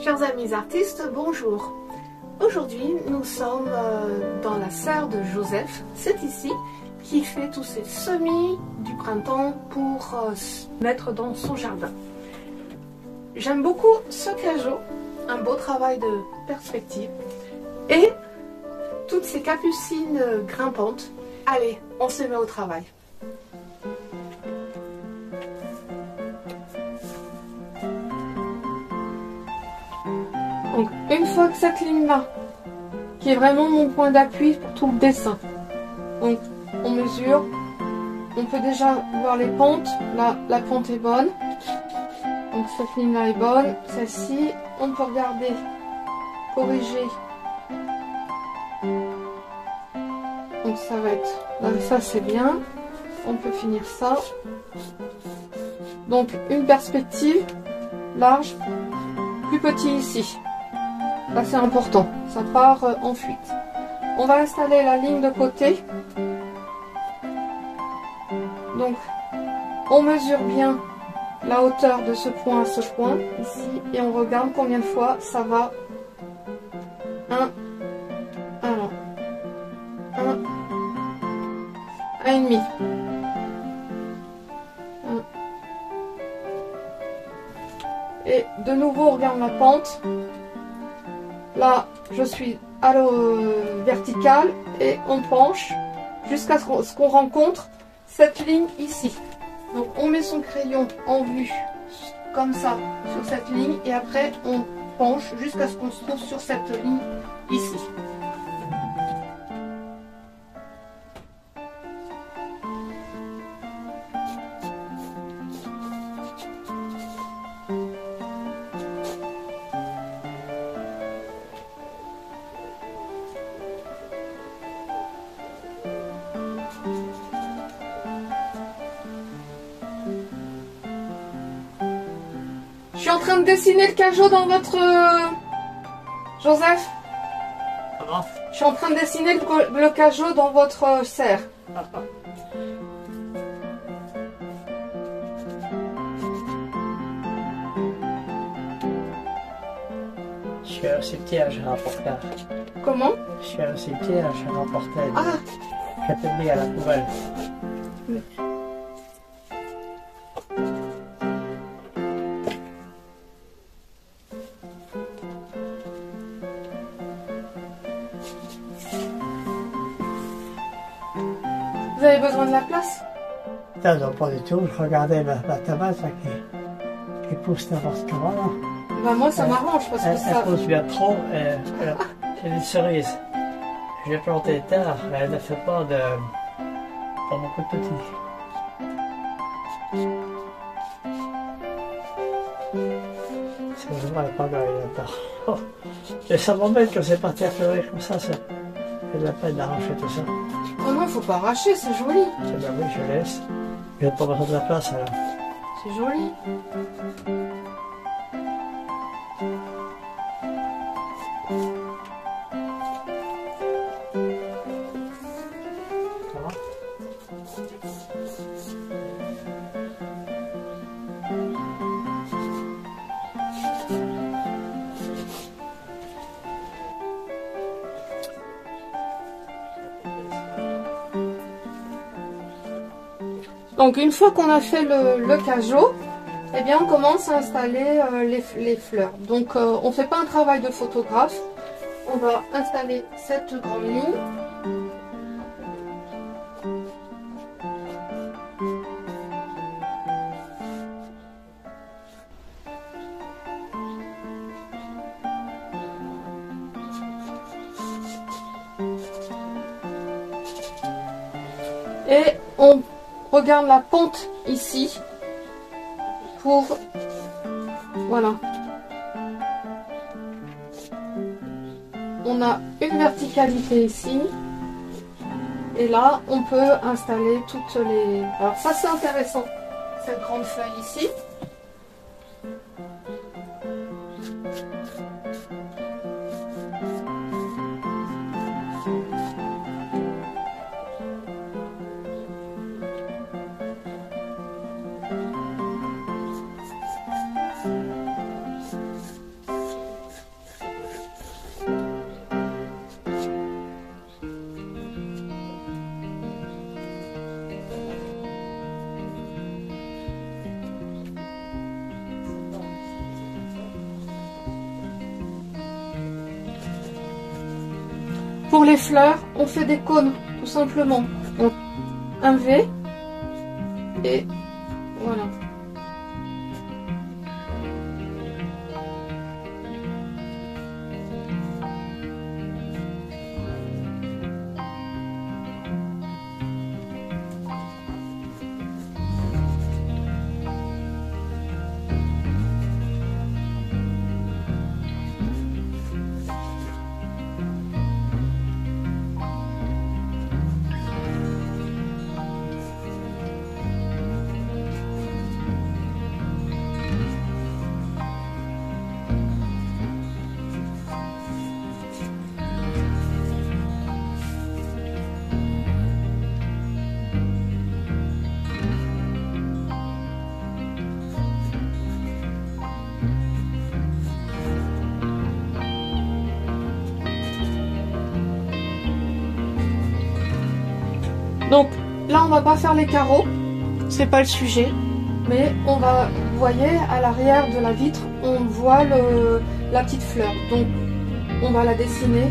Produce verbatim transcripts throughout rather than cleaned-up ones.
Chers amis artistes, bonjour. Aujourd'hui, nous sommes euh, dans la serre de Joseph, c'est ici, qui fait tous ses semis du printemps pour euh, mettre dans son jardin. J'aime beaucoup ce cajot, un beau travail de perspective, et toutes ces capucines grimpantes. Allez, on se met au travail. Donc, une fois que cette ligne-là, qui est vraiment mon point d'appui pour tout le dessin, donc on mesure, on peut déjà voir les pentes. Là, la pente est bonne, donc cette ligne-là est bonne, celle-ci, on peut regarder, corriger, donc ça va être, là, ça c'est bien, on peut finir ça, donc une perspective large, plus petit ici. Là c'est important, ça part en fuite. On va installer la ligne de côté. Donc on mesure bien la hauteur de ce point à ce point, ici, et on regarde combien de fois ça va. un, alors, un, un et demi. un. Et de nouveau on regarde la pente. Là, je suis à la verticale et on penche jusqu'à ce qu'on rencontre cette ligne ici. Donc on met son crayon en vue comme ça sur cette ligne et après on penche jusqu'à ce qu'on se trouve sur cette ligne ici. Je suis en train de dessiner le cajot dans votre... Joseph, Comment? Je suis en train de dessiner le, le cajot dans votre serre. Je suis à un cimetière, je remportais. Comment? Je suis à un cimetière, je remportais. Ah, Je t'ai mis à la poubelle. oui. Vous avez besoin de la place? Non, non, pas du tout. Je regardais ma, ma tomate là, qui, qui pousse n'importe comment. Là. Bah moi ça m'arrange parce que Elle, ça... elle pousse bien trop. Euh, euh, C'est une cerise. Je l'ai plantée tard. Elle ne fait pas de... pas beaucoup de petits. C'est vraiment pas grave là-dedans. Oh. Et ça m'embête que c'est parti à fleurir comme ça. Ça fait de la peine d'arracher tout ça. Oh non, faut pas arracher, c'est joli. Eh ben oui, je laisse. Je vais pas mettre de la place alors. C'est joli. Ça va? Donc une fois qu'on a fait le, le cajot, eh bien on commence à installer euh, les, les fleurs. Donc euh, on ne fait pas un travail de photographe, on va installer cette grande ligne. Et on regarde la pente ici pour, voilà, on a une verticalité ici et là on peut installer toutes les, alors ça c'est intéressant, cette grande feuille ici. pour les fleurs, on fait des cônes, tout simplement. Donc, un V et voilà. Donc là on va pas faire les carreaux, c'est pas le sujet, mais on va, vous voyez à l'arrière de la vitre, on voit le, la petite fleur, donc on va la dessiner.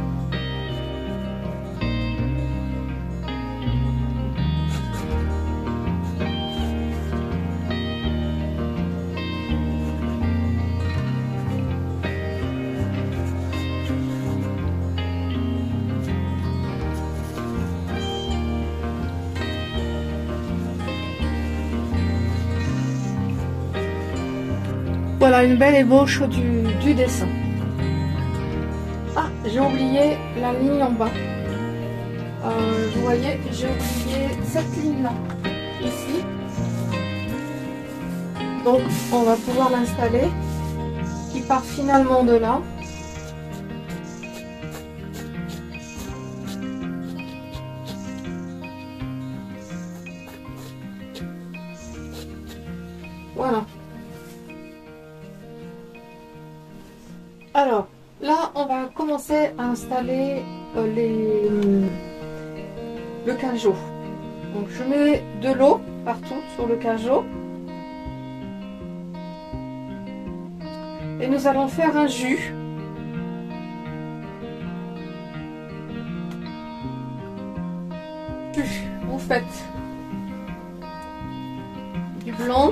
Voilà une belle ébauche du, du dessin. Ah, j'ai oublié la ligne en bas. Euh, vous voyez, j'ai oublié cette ligne-là, ici. Donc, on va pouvoir l'installer, qui part finalement de là. Voilà. Alors, là, on va commencer à installer euh, les, le cajot. Donc, je mets de l'eau partout sur le cajot. Et nous allons faire un jus. Vous faites du blanc.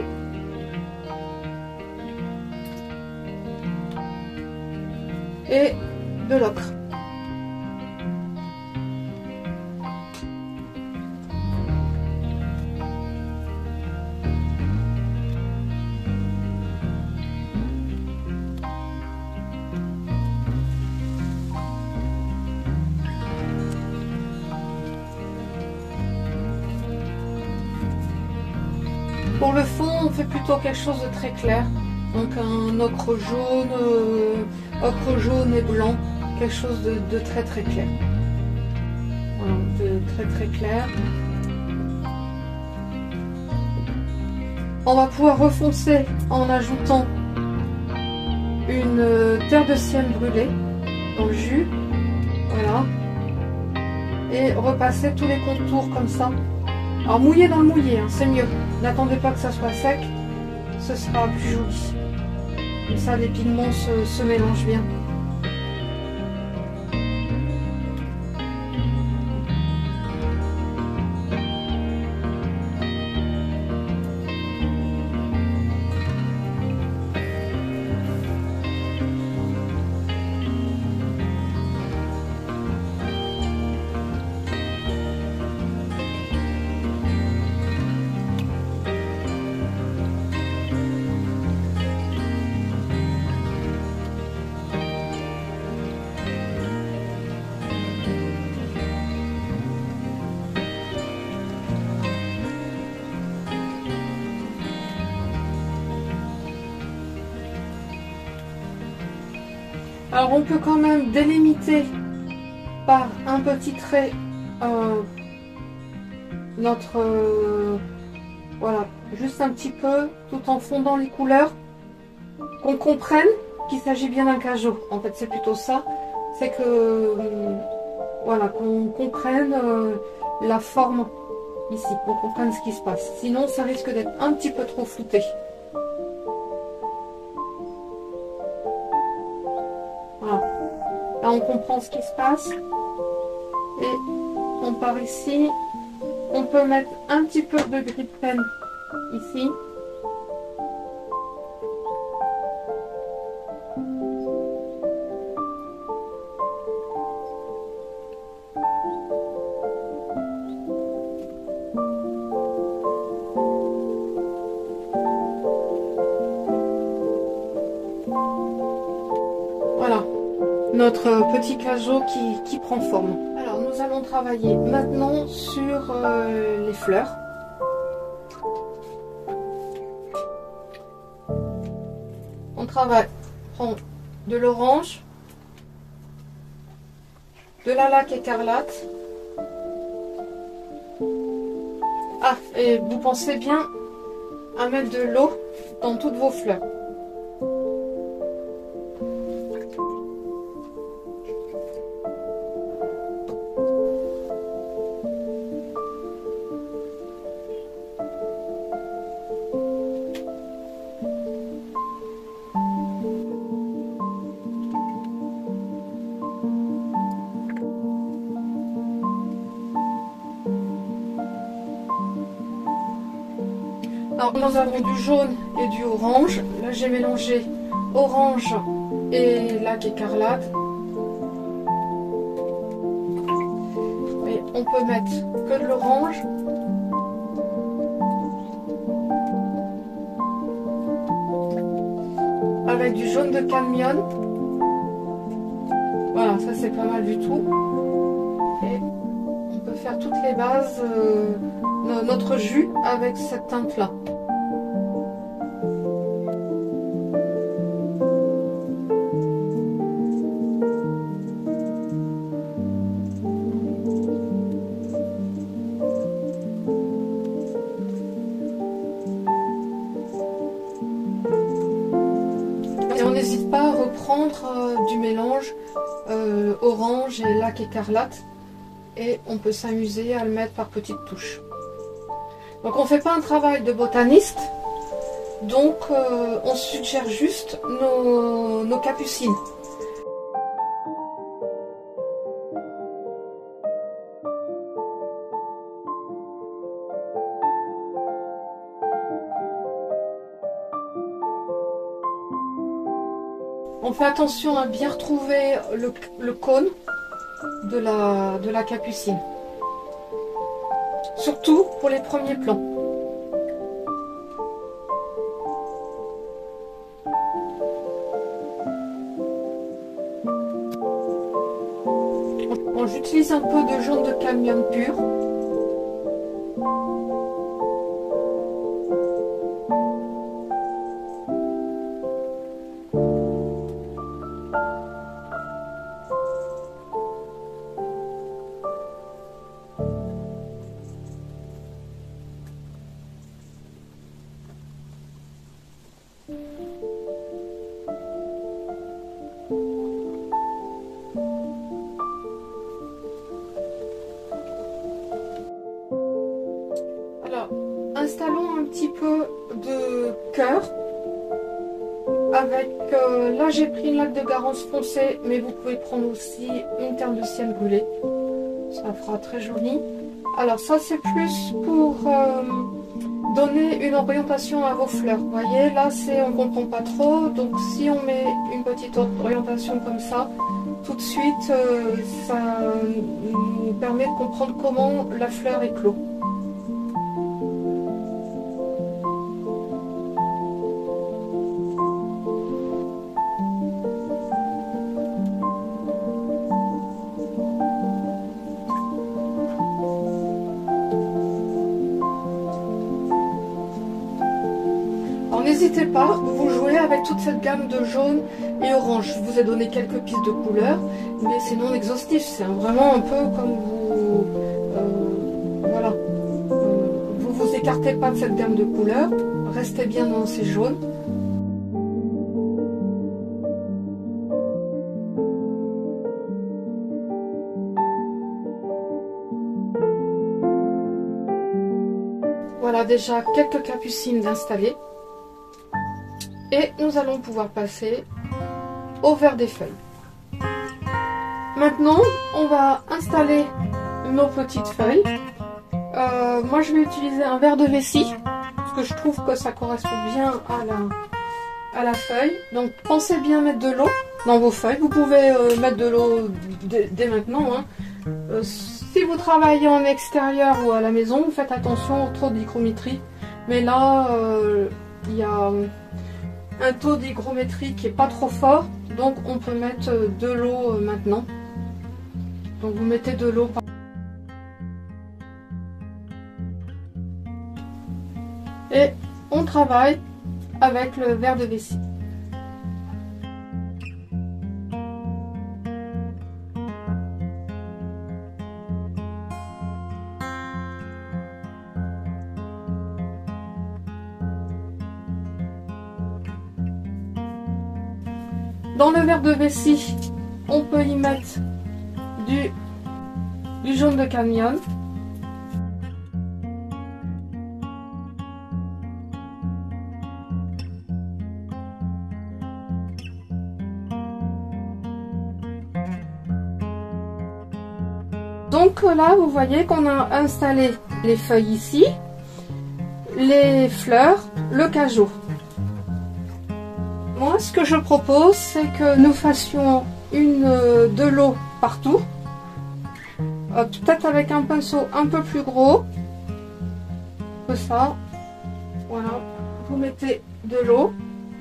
Et de l'ocre. Pour le fond, on fait plutôt quelque chose de très clair. Donc un ocre jaune, euh, ocre jaune et blanc, quelque chose de, de très très clair. Voilà, de très très clair. On va pouvoir refoncer en ajoutant une euh, terre de sienne brûlée dans le jus. Voilà. Et repasser tous les contours comme ça. Alors mouiller dans le mouillé, hein, c'est mieux. N'attendez pas que ça soit sec, ce sera plus joli. Comme ça, les pigments se, se mélangent bien. Alors on peut quand même délimiter par un petit trait euh, notre euh, voilà, juste un petit peu, tout en fondant les couleurs, qu'on comprenne qu'il s'agit bien d'un cajot. En fait c'est plutôt ça, c'est que euh, voilà, qu'on comprenne euh, la forme ici, qu'on comprenne ce qui se passe. Sinon ça risque d'être un petit peu trop flouté. Voilà. Là on comprend ce qui se passe. Et on part ici. On peut mettre un petit peu de gris de peine ici. Voilà, notre petit cadeau qui, qui prend forme. Alors nous allons travailler maintenant sur euh, les fleurs. On travaille, on prend de l'orange, de la laque écarlate. Ah, et vous pensez bien à mettre de l'eau dans toutes vos fleurs. Alors nous avons du jaune et du orange. Là j'ai mélangé orange et laque écarlate. Et on peut mettre que de l'orange. Avec du jaune de cadmium. Voilà, ça c'est pas mal du tout. Et on peut faire toutes les bases, euh, notre jus avec cette teinte là. Et on n'hésite pas à reprendre euh, du mélange euh, orange et laque écarlate. Et on peut s'amuser à le mettre par petites touches. Donc on ne fait pas un travail de botaniste. Donc euh, on suggère juste nos, nos capucines. On fait attention à bien retrouver le, le cône de la, de la capucine. Surtout pour les premiers plans. Bon, j'utilise un peu de jaune de cadmium pur. Alors, installons un petit peu de cœur. Avec, euh, là j'ai pris une laque de Garance foncée, mais vous pouvez prendre aussi une terne de ciel brûlée. Ça fera très joli. Alors ça c'est plus pour euh, donner une orientation à vos fleurs. Vous voyez, là c'est on comprend pas trop, donc si on met une petite orientation comme ça, tout de suite euh, ça nous permet de comprendre comment la fleur est clos. N'hésitez pas, vous jouez avec toute cette gamme de jaune et orange. Je vous ai donné quelques pistes de couleurs, mais c'est non exhaustif. C'est vraiment un peu comme vous... Euh, voilà. Euh, vous vous écartez pas de cette gamme de couleurs. Restez bien dans ces jaunes. Voilà déjà quelques capucines installées. Et nous allons pouvoir passer au vert des feuilles. maintenant, on va installer nos petites feuilles. Euh, moi, je vais utiliser un verre de vessie, parce que je trouve que ça correspond bien à la, à la feuille. Donc, pensez bien mettre de l'eau dans vos feuilles. Vous pouvez euh, mettre de l'eau dès, dès maintenant. Hein. Euh, si vous travaillez en extérieur ou à la maison, faites attention au taux d'hygrométrie. Mais là, euh, il y a un taux d'hygrométrie qui est pas trop fort, donc on peut mettre de l'eau euh, maintenant. Donc vous mettez de l'eau. Et on travaille avec le verre de vessie. Dans le verre de vessie, on peut y mettre du, du jaune de cadmium. Donc là, vous voyez qu'on a installé les feuilles ici, les fleurs, le cajot. Moi, ce que je propose, c'est que nous fassions une euh, de l'eau partout, euh, peut-être avec un pinceau un peu plus gros, que ça. Voilà, vous mettez de l'eau.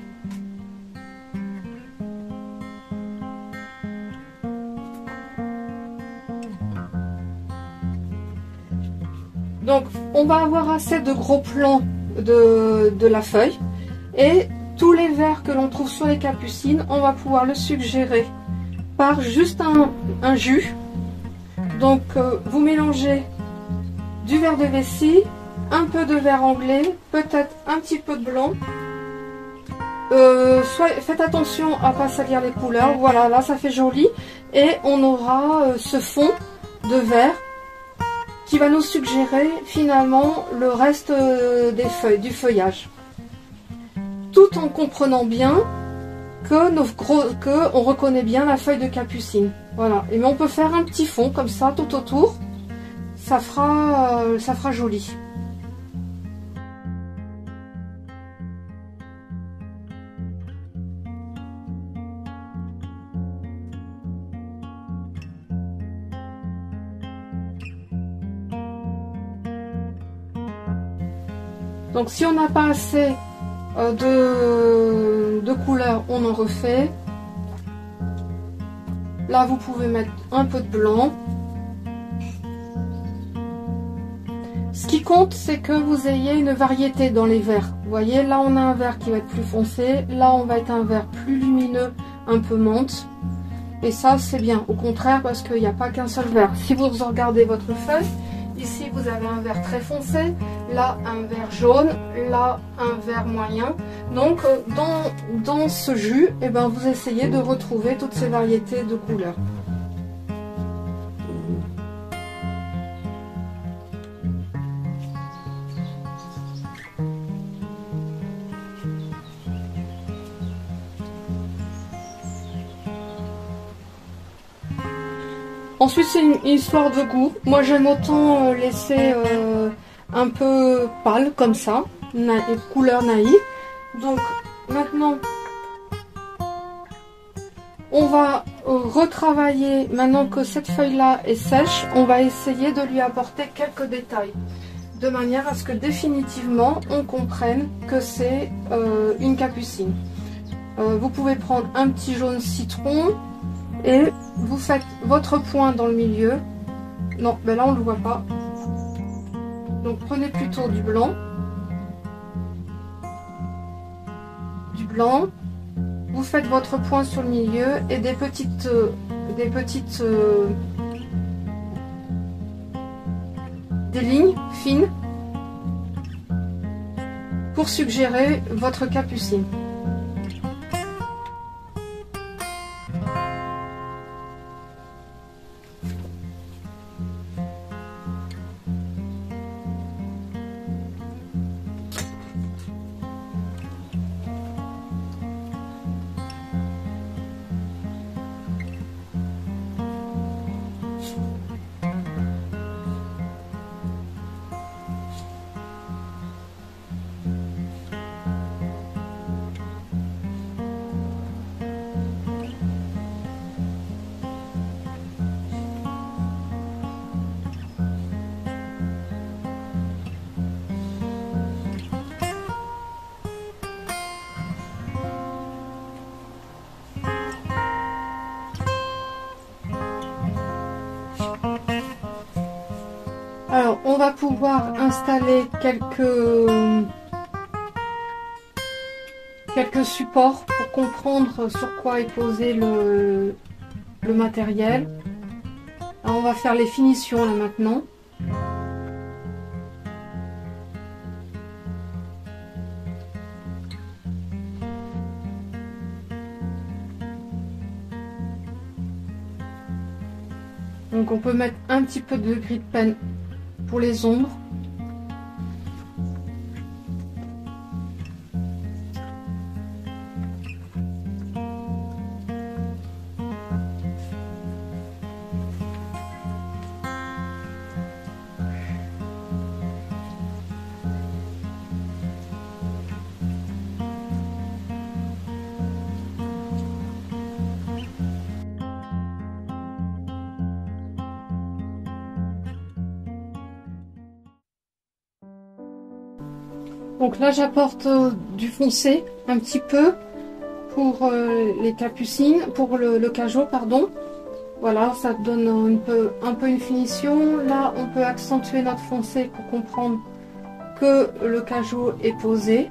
Donc, on va avoir assez de gros plans de, de la feuille et tous les verres que l'on trouve sur les capucines, on va pouvoir le suggérer par juste un, un jus. Donc euh, vous mélangez du verre de vessie, un peu de verre anglais, peut-être un petit peu de blanc. Euh, soit, faites attention à ne pas salir les couleurs. Voilà, là ça fait joli. Et on aura euh, ce fond de verre qui va nous suggérer finalement le reste euh, des feuilles, du feuillage. Tout en comprenant bien que, nos gros, que on reconnaît bien la feuille de capucine. Voilà. Et mais on peut faire un petit fond comme ça tout autour. Ça fera, euh, ça fera joli. Donc si on n'a pas assez De, de couleurs, on en refait. Là vous pouvez mettre un peu de blanc. Ce qui compte, c'est que vous ayez une variété dans les verres. Vous voyez, là on a un vert qui va être plus foncé, là on va être un vert plus lumineux, un peu menthe. Et ça c'est bien, au contraire, parce qu'il n'y a pas qu'un seul vert. Si vous regardez votre feuille, ici vous avez un vert très foncé, là un vert jaune, là un vert moyen. Donc dans, dans ce jus, eh ben, vous essayez de retrouver toutes ces variétés de couleurs. Ensuite c'est une histoire de goût. Moi j'aime autant laisser euh, un peu pâle comme ça, na couleur naïve. Donc maintenant on va retravailler, maintenant que cette feuille là est sèche, on va essayer de lui apporter quelques détails. De manière à ce que définitivement on comprenne que c'est euh, une capucine. Euh, vous pouvez prendre un petit jaune citron. Et vous faites votre point dans le milieu. Non, ben là on ne le voit pas. Donc prenez plutôt du blanc. Du blanc. Vous faites votre point sur le milieu et des petites, euh, des petites, euh, des lignes fines pour suggérer votre capucine. va pouvoir installer quelques, quelques supports pour comprendre sur quoi est posé le, le matériel. Alors on va faire les finitions là maintenant. Donc on peut mettre un petit peu de gris de pen pour les ombres. Donc là j'apporte euh, du foncé un petit peu pour euh, les capucines, pour le, le cajot pardon. Voilà, ça donne un peu, un peu une finition. Là on peut accentuer notre foncé pour comprendre que le cajot est posé.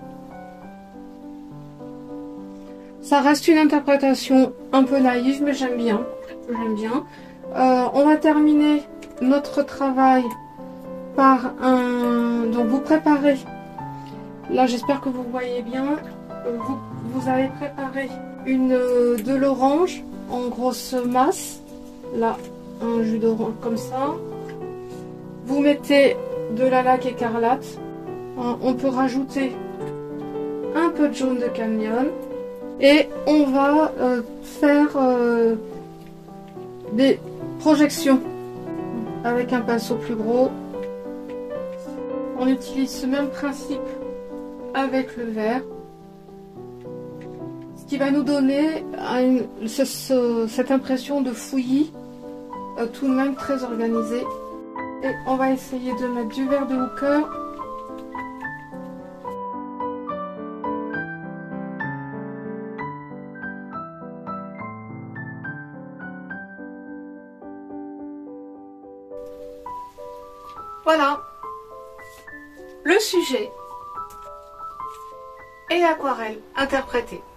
Ça reste une interprétation un peu naïve mais j'aime bien. J'aime bien. Euh, on va terminer notre travail par un... Donc vous préparez. Là, j'espère que vous voyez bien. Vous, vous avez préparé une de l'orange en grosse masse. Là, un jus d'orange comme ça. Vous mettez de la laque écarlate. On peut rajouter un peu de jaune de camion. Et on va euh, faire euh, des projections avec un pinceau plus gros. On utilise ce même principe avec le vert, ce qui va nous donner une, ce, ce, cette impression de fouillis, euh, tout de même très organisé. Et on va essayer de mettre du vert de hooker. Voilà, le sujet et aquarelle interprétée.